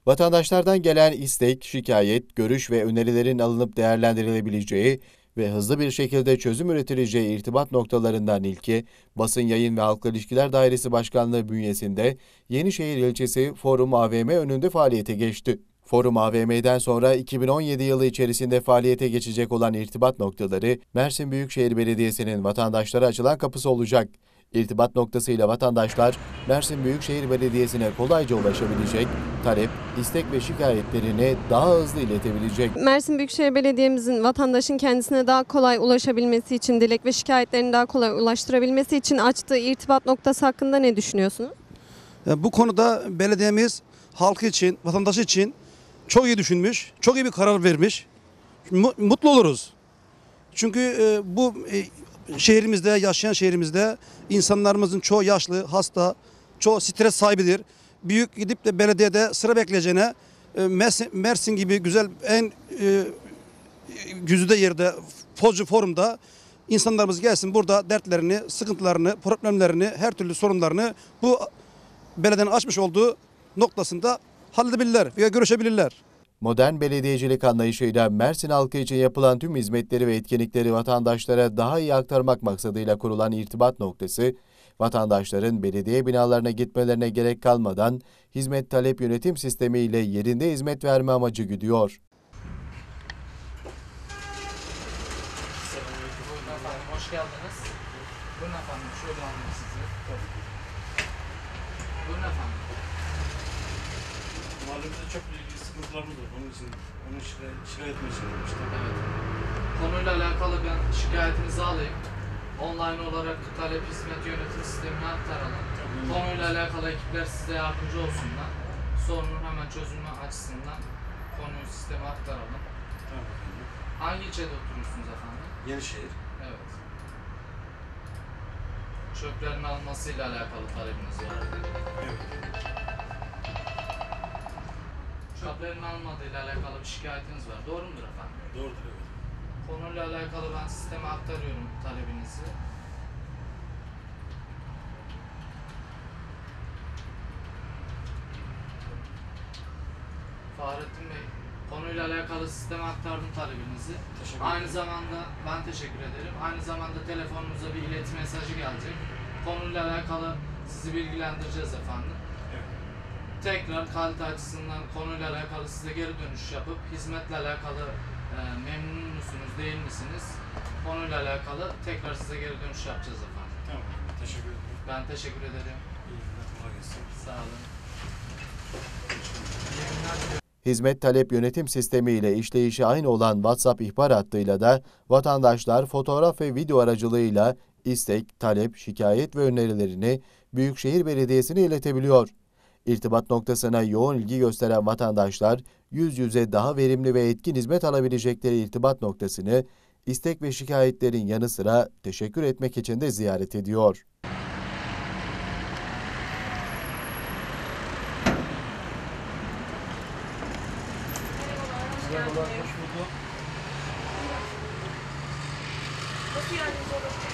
Vatandaşlardan gelen istek, şikayet, görüş ve önerilerin alınıp değerlendirilebileceği ve hızlı bir şekilde çözüm üretileceği irtibat noktalarından ilki, Basın Yayın ve Halkla İlişkiler Dairesi Başkanlığı bünyesinde Yenişehir ilçesi Forum AVM önünde faaliyete geçti. Forum AVM'den sonra 2017 yılı içerisinde faaliyete geçecek olan irtibat noktaları, Mersin Büyükşehir Belediyesi'nin vatandaşlara açılan kapısı olacak. İrtibat noktasıyla vatandaşlar, Mersin Büyükşehir Belediyesi'ne kolayca ulaşabilecek, talep, istek ve şikayetlerini daha hızlı iletebilecek. Mersin Büyükşehir Belediye'mizin vatandaşın kendisine daha kolay ulaşabilmesi için, dilek ve şikayetlerini daha kolay ulaştırabilmesi için açtığı irtibat noktası hakkında ne düşünüyorsunuz? Bu konuda belediyemiz halkı için, vatandaşı için çok iyi düşünmüş, çok iyi bir karar vermiş. Mutlu oluruz. Çünkü bu şehrimizde, yaşayan şehrimizde insanlarımızın çoğu yaşlı, hasta, çoğu stres sahibidir. Büyük gidip de belediyede sıra bekleyeceğine Mersin gibi güzel en güzide yerde forumda insanlarımız gelsin burada dertlerini, sıkıntılarını, problemlerini, her türlü sorunlarını bu belediyenin açmış olduğu noktasında halledebilirler veya görüşebilirler. Modern belediyecilik anlayışıyla Mersin halkı için yapılan tüm hizmetleri ve etkinlikleri vatandaşlara daha iyi aktarmak maksadıyla kurulan irtibat noktası, vatandaşların belediye binalarına gitmelerine gerek kalmadan hizmet talep yönetim sistemiyle yerinde hizmet verme amacı güdüyor. Buyurun efendim, hoş geldiniz. Buyurun efendim, şöyle alayım sizi. Buyurun efendim. Mahallemizde çok ilgili sıkıntılarımız var. Onun için onu şikayet etmek için demiştim. Evet. Konuyla alakalı ben şikayetinizi alayım. Online olarak talep hizmet yönetim sistemine aktaralım. Konuyla alakalı ekipler size yardımcı olsunlar. Sorunun hemen çözülme açısından konuyu sisteme aktaralım. Tamam efendim. Hangi ilçede oturuyorsunuz efendim? Yenişehir. Evet. Çöplerin alınmasıyla alakalı talebiniz var. Evet. Çöplerin alınmadığıyla alakalı bir şikayetiniz var. Doğru mudur efendim? Doğrudur evet. Konuyla alakalı ben sisteme aktarıyorum talebinizi. Fahrettin Bey, konuyla alakalı sisteme aktardım talebinizi. Aynı zamanda ben teşekkür ederim. Aynı zamanda telefonunuza bir ileti mesajı gelecek. Konuyla alakalı sizi bilgilendireceğiz efendim. Evet. Tekrar kalite açısından konuyla alakalı size geri dönüş yapıp hizmetle alakalı memnun musunuz, değil misiniz? Konuyla alakalı tekrar size geri dönüş yapacağız efendim. Tamam. Teşekkür ederim. Ben teşekkür ederim. İyi günler. Kolay gelsin. Sağ olun. Hizmet talep yönetim sistemi ile işleyişi aynı olan WhatsApp ihbar hattıyla da vatandaşlar fotoğraf ve video aracılığıyla istek, talep, şikayet ve önerilerini Büyükşehir Belediyesi'ne iletebiliyor. İrtibat noktasına yoğun ilgi gösteren vatandaşlar yüz yüze daha verimli ve etkin hizmet alabilecekleri irtibat noktasını istek ve şikayetlerin yanı sıra teşekkür etmek için de ziyaret ediyor. Merhabalar. Hoş bulduk. Nasıl yardımcı olabilirim?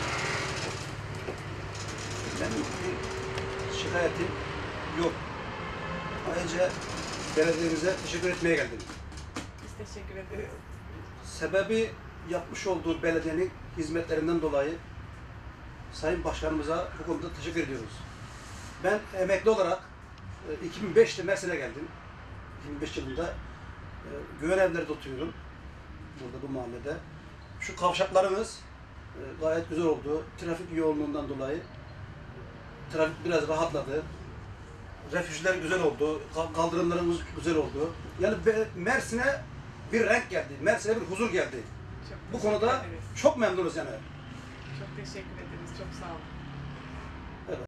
Benim bir şikayetim yok. Ayrıca belediyemize teşekkür etmeye geldim. Biz teşekkür ederiz. Sebebi yapmış olduğu belediyenin hizmetlerinden dolayı Sayın Başkanımıza bu konuda teşekkür ediyoruz. Ben emekli olarak 2005'te Mersin'e geldim. 2005 yılında Güven Evler'de oturuyorum. Burada bu mahallede. Şu kavşaklarımız gayet güzel oldu. Trafik yoğunluğundan dolayı trafik biraz rahatladı. Refüjler güzel oldu. Kaldırımlarımız güzel oldu. Yani Mersin'e bir renk geldi. Mersin'e bir huzur geldi. Çok Bu teşekkür konuda ederiz. çok memnunuz yani. Çok teşekkür ederiz. Çok sağ olun.